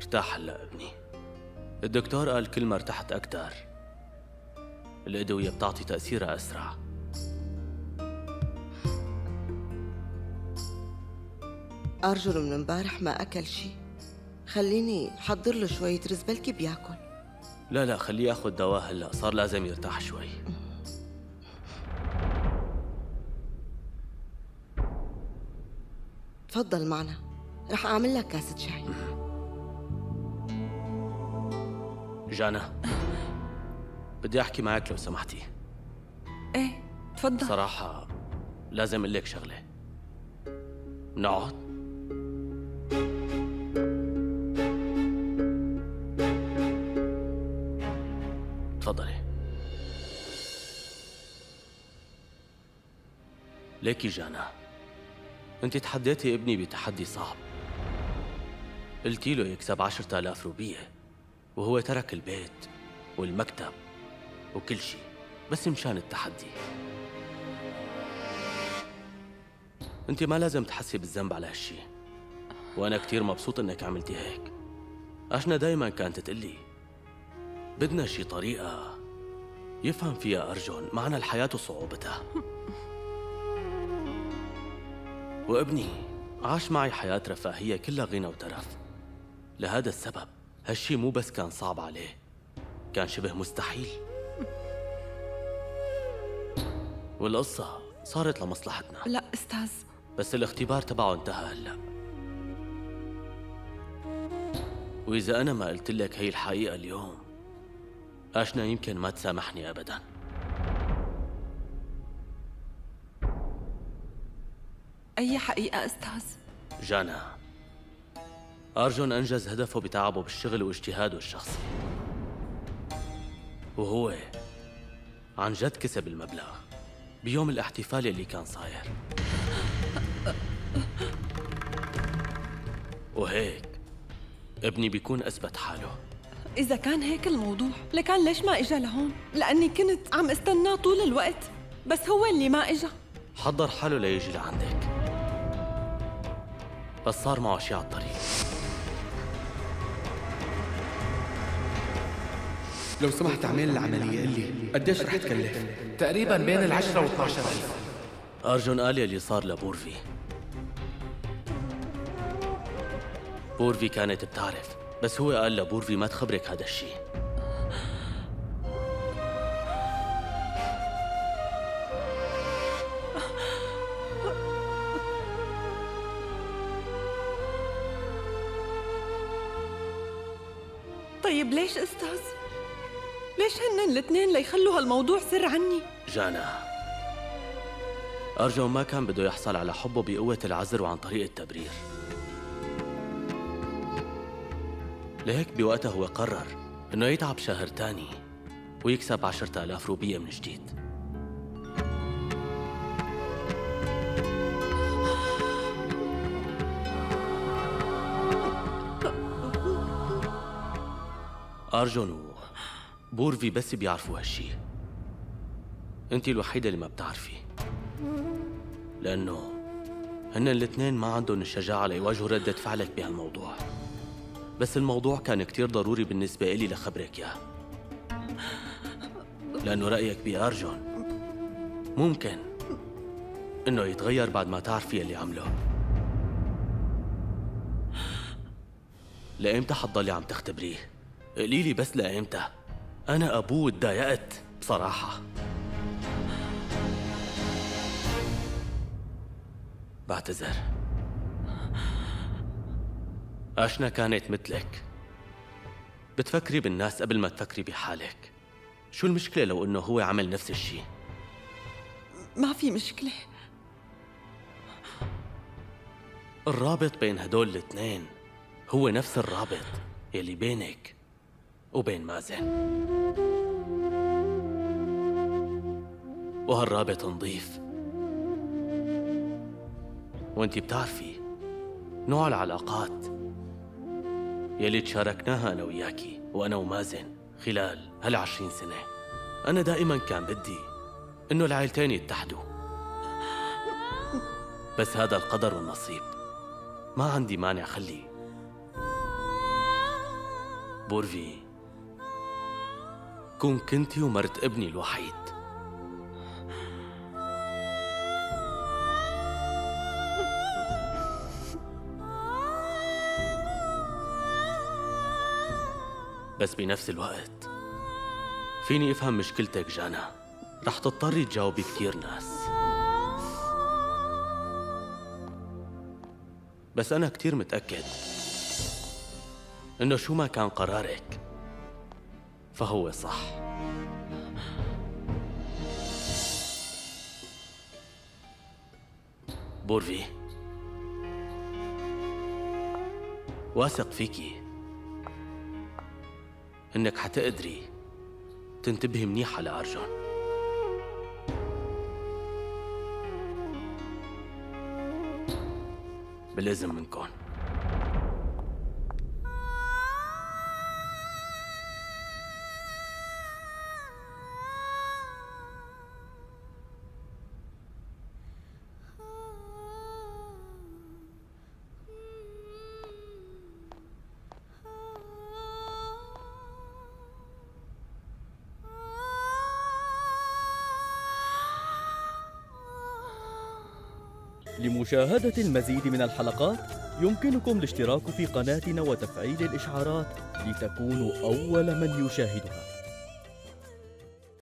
ارتاح هلا ابني. الدكتور قال كل ما ارتحت أكتر الأدوية بتعطي تأثيرها أسرع. أرجل من امبارح ما أكل شي، خليني حضر له شوية رز بلكي بياكل. لا خليه ياخد دواء هلا، صار لازم يرتاح شوي. تفضل معنا، رح أعمل لك كاسة شاي. جانا، بدي أحكي معك لو سمحتي. ايه تفضل. صراحة لازم أقول لك شغلة. نقعد؟ تفضلي. ليكي جانا، انت تحديتي ابني بتحدي صعب. قلتي له يكسب 10,000 روبية وهو ترك البيت والمكتب وكل شيء بس مشان التحدي. انت ما لازم تحسي بالذنب على هالشي، وانا كتير مبسوط انك عملتي هيك. اشنا دايما كانت تقلي بدنا شي طريقة يفهم فيها أرجون معنى الحياة وصعوبتها. وابني عاش معي حياة رفاهية كلها غنى وترف. لهذا السبب هالشي مو بس كان صعب عليه، كان شبه مستحيل. والقصة صارت لمصلحتنا. لا أستاذ، بس الاختبار تبعه انتهى هلأ. وإذا أنا ما قلت لك هي الحقيقة اليوم، أشنا يمكن ما تسامحني أبداً. أي حقيقة أستاذ؟ جانا، أرجون أنجز هدفه بتعبه بالشغل واجتهاده الشخصي، وهو عن جد كسب المبلغ بيوم الاحتفال اللي كان صاير. وهيك ابني بيكون أثبت حاله. إذا كان هيك الموضوع، لكان ليش ما إجا لهون؟ لأني كنت عم استناه طول الوقت، بس هو اللي ما إجا. حضر حاله ليجي لعندك، بس صار معه شي على الطريق. لو سمحت اعمل العملية، قل لي قديش رح تكلف؟ تقريبا بين 10 و12 ألف. أرجون قال اللي صار لبورفي. بورفي كانت بتعرف، بس هو قال لبورفي ما تخبرك هذا الشي. طيب ليش أستاذ؟ ليش هن الاثنين ليخلوا هالموضوع سر عني؟ جانا، أرجون ما كان بده يحصل على حبه بقوة العذر وعن طريق التبرير. لهيك بوقتها هو قرر إنه يتعب شهر تاني ويكسب 10,000 روبية من جديد. أرجون وبورفي بس بيعرفوا هالشي. انتي الوحيدة اللي ما بتعرفي، لأنه هن الاثنين ما عندهم الشجاعة ليواجهوا ردة فعلك بهالموضوع. بس الموضوع كان كتير ضروري بالنسبة إلي لخبرك إياه، لأنه رأيك بأرجون ممكن إنه يتغير بعد ما تعرفي اللي عمله. لإمتى حتضلي عم تختبريه؟ قليلي بس لإمتى؟ أنا أبوه اتضايقت بصراحة. بعتذر. أشنا كانت مثلك، بتفكري بالناس قبل ما تفكري بحالك. شو المشكلة لو إنه هو عمل نفس الشيء؟ ما في مشكلة. الرابط بين هدول الاثنين هو نفس الرابط يلي بينك وبين مازن، وهالرابط نظيف. وانتي بتعرفي نوع العلاقات يلي تشاركناها أنا وياكي وأنا ومازن خلال هال20 سنة. أنا دائما كان بدي إنه العائلتين يتحدوا، بس هذا القدر والنصيب. ما عندي مانع خلي بورفي، كون كنتي ومرت ابني الوحيد. بس بنفس الوقت فيني افهم مشكلتك جانا، رح تضطري تجاوبي كتير ناس، بس أنا كتير متأكد إنه شو ما كان قرارك فهو صح. بورفي، واثق فيكي إنك حتقدري تنتبهي منيح على أرجون. بالإذن منكم. لمشاهدة المزيد من الحلقات يمكنكم الاشتراك في قناتنا وتفعيل الإشعارات لتكونوا أول من يشاهدها.